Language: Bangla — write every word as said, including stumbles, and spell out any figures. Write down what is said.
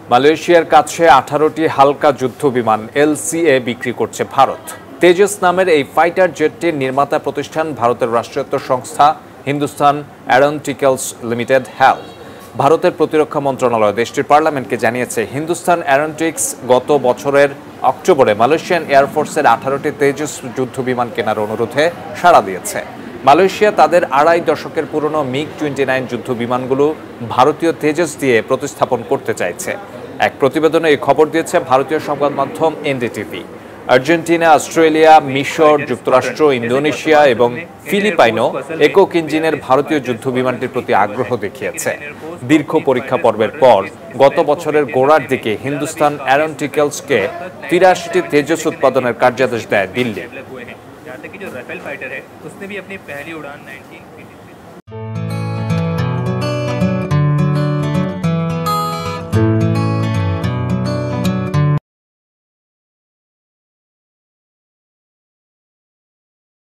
মালয়েশিয়ার কাছে আঠারোটি হালকা যুদ্ধ বিমান এলসিএ বিক্রি করছে ভারত। তেজস নামের এই ফাইটার জেটটির নির্মাতা প্রতিষ্ঠান ভারতের রাষ্ট্রায়ত্ত সংস্থা হিন্দুস্তান অ্যারোনটিক্যালস লিমিটেড হ্যাল। ভারতের প্রতিরক্ষা মন্ত্রণালয় দেশটির পার্লামেন্টকে জানিয়েছে, হিন্দুস্তান অ্যারোনটিক্স গত বছরের অক্টোবরে মালয়েশিয়ান এয়ারফোর্সের আঠারোটি তেজস যুদ্ধ বিমান কেনার অনুরোধে সাড়া দিয়েছে। মালয়েশিয়া তাদের আড়াই দশকের পুরনো মিগ টোয়েন্টি নাইন যুদ্ধ বিমানগুলো ভারতীয় তেজস দিয়ে প্রতিস্থাপন করতে চাইছে। এক প্রতিবেদনে এই খবর দিয়েছে ভারতীয় সংবাদ মাধ্যম এনডিটিভি। আর্জেন্টিনা, অস্ট্রেলিয়া, মিশর, যুক্তরাষ্ট্র, ইন্দোনেশিয়া এবং ফিলিপাইনও একক ইঞ্জিনের ভারতীয় যুদ্ধ বিমানটির প্রতি আগ্রহ দেখিয়েছে। দীর্ঘ পরীক্ষা পর্বের পর গত বছরের গোড়ার দিকে হিন্দুস্তান অ্যারোনটিক্যালসকে তিরাশিটি তেজস উৎপাদনের কার্যাদেশ দেয় দিল্লি। जहाँ तक कि जो राफेल फाइटर है उसने भी अपनी पहली उड़ान नाइनटीन